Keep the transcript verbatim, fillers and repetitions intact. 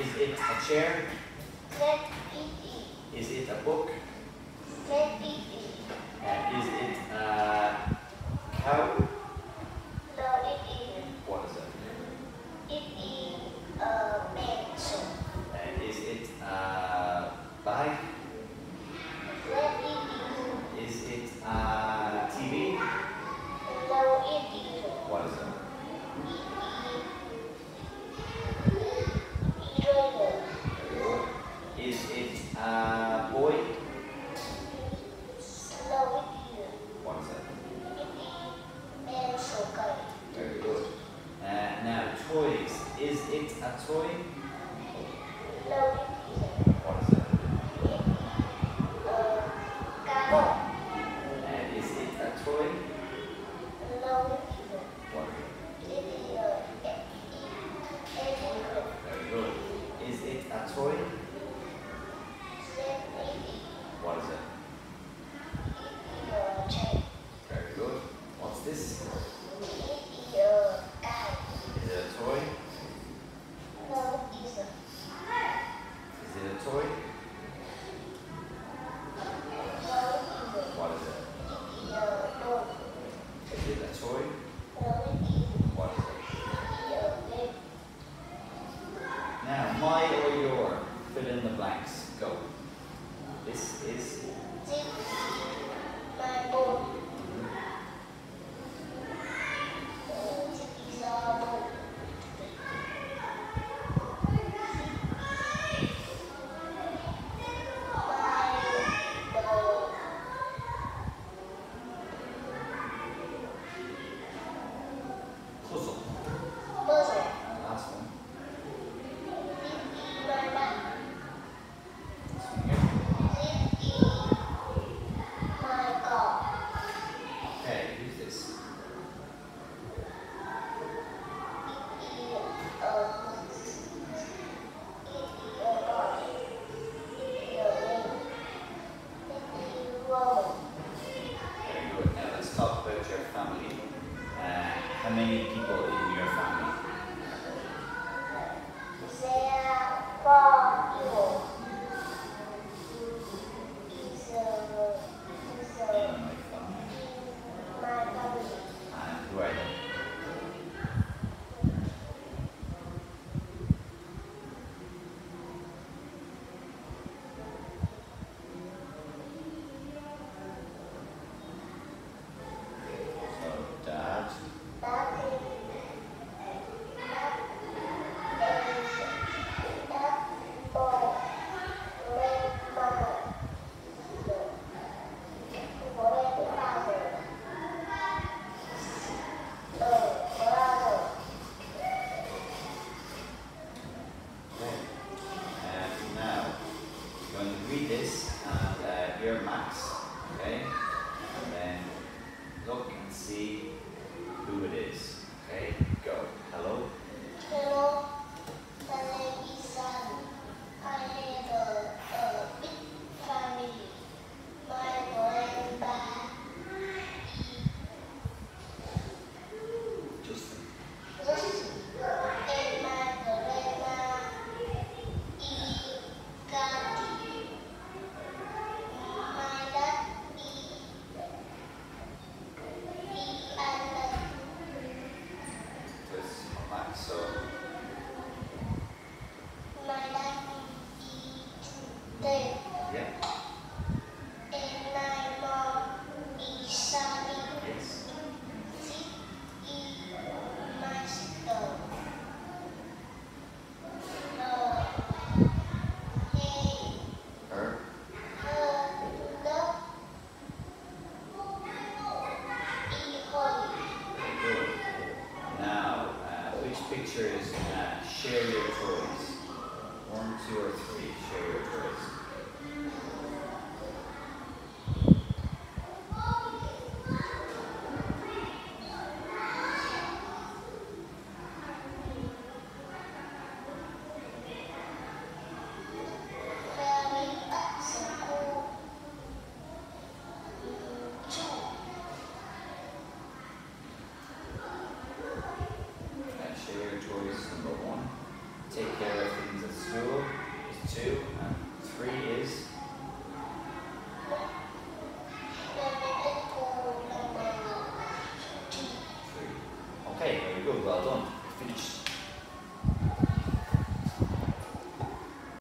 is it a chair? Let it Is it a book? Let it Uh, is it a cow? No, it is. What is it? It is a pencil. Uh, is it a bag? Let it Is it a T V? No, it is. What is it? Eraser. Is it a boy? No, it is. What is it? It is pencil gun. Very good. Uh, now, toys. Is it a toy? No, it is. What is it? Uh, gun. Uh, is it a toy? No, it is. What is it? It is a elephant. Very good. Is it a toy? Let it is. What is it? A chair. Very good. What's this? It is a guy. Is it a toy? No, it isn't. Is it a toy? No, it isn't. What is it? It is a dog. Is it a toy? No, it isn't. What is it? It is a baby. Now, my or your, fill in the blanks. Go. This is This is my boat. Uh, This is our boat. My dog. puzzle. Puzzle. Last one. This is my map. This one here. This is my car. Okay, who's this? It is a it is a dog. It is a man. It is Roman. Very good. Now let's talk about your family. Uh, how many people in your family? There are four people. It's a it's In a my family. my family. And who are they? So, dad, That is that is that for grandmother. Grandfather. Uh, brother. okay. And now, you're going to read this and uh, hear Max, okay? And then look and see who it is. Okay, go. Hello. Hello, my name is Sam. I have a, a big family. My grandpa Justin. just and my grandma is Gandhi. My dad is is Alan. This Max. So, My dad is Dave. yeah. And my mom is Sally. Yes. This is my sister. Uh, hey, Her. her love is holy. Very good. Now, uh, which picture is uh, share your toys? One, two, or three. Share your toys. Very cool. Two. And share your toys. Number one. Take care.